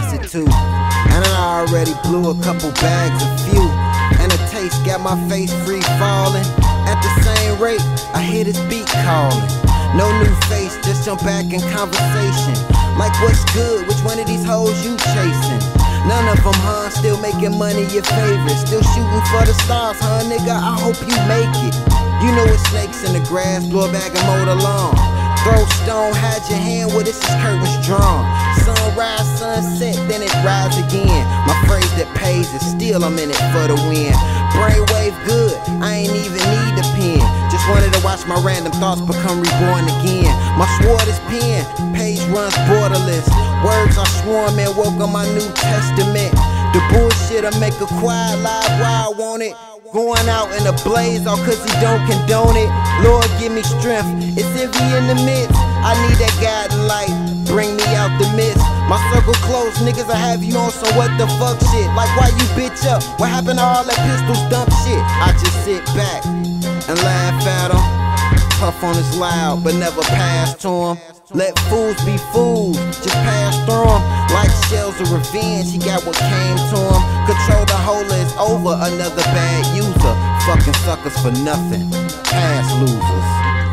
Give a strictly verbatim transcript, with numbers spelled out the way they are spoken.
prostitute. And I already blew a couple bags of few. And the taste got my face free falling. At the same rate, I hear this beat calling. No new face, just jump back in conversation. Like what's good, which one of these hoes you chasing? None of them, huh? Still making money your favorite. Still shooting for the stars, huh, nigga? I hope you make it. You know it's snakes in the grass, blow a bag and mow the lawn. Throw stone, hide your hand where this is curtains drawn. Sunrise, sunset, then it rise again. My phrase that pays is still I'm in it for the win. Brainwave good, I ain't even need a pen. Just wanted to watch my random thoughts become reborn again. My sword is pen, page runs borderless. Words are swarm and woke on my New Testament. The bullshit I make a quiet live why I want it. Going out in a blaze all cause he don't condone it. Lord give me strength, it's envy in the midst. I need that guiding light, bring me out the mist. My circle close, niggas I have you on some what the fuck shit. Like why you bitch up, what happened to all that pistols dump shit? I just sit back and laugh at him. Puff on his loud but never pass to him. Let fools be fools, just pass through him. Like shells of revenge, he got what came to him. Control the whole is over, another bad user. Fucking suckers for nothing, past losers.